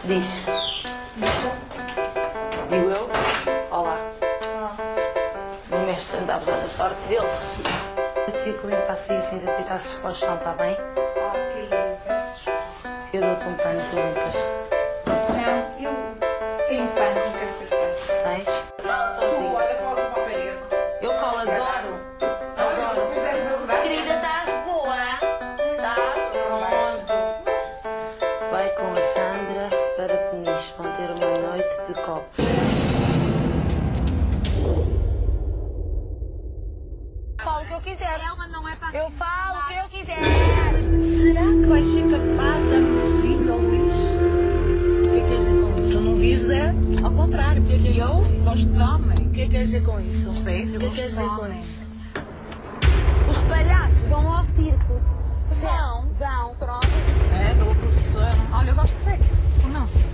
Diz. Digo eu? Olá. O mestre anda a abusar da sorte dele. Decidi que limpa assim a cinza e está-se para o chão, está bem? Ok, peço desculpa. Eu dou-te um pano e tu limpas. Não, eu tenho pano com os teus pés. Tens? Tu, olha, fala para a parede. Eu falo, adoro. Adoro. Mas deves adorar. Querida, estás boa? Estás? Pronto. Vai com a Sandra para Peniche. Vão ter uma noite de copos. Falo o que eu quiser. Ela não é para... Eu falo o que eu quiser. Será que vais ser capaz de dar um filho ao Luís? O que é que queres dizer com isso? Tu não vires é ao contrário, porque eu gosto de homem. O que é que queres dizer com isso? Não sei, O eu que é que gosto queres de dizer com homem. isso? Os palhaços vão ao circo. Vão. Vão, pronto. É, sou a professora. Olha, eu gosto de sexo. Ou não?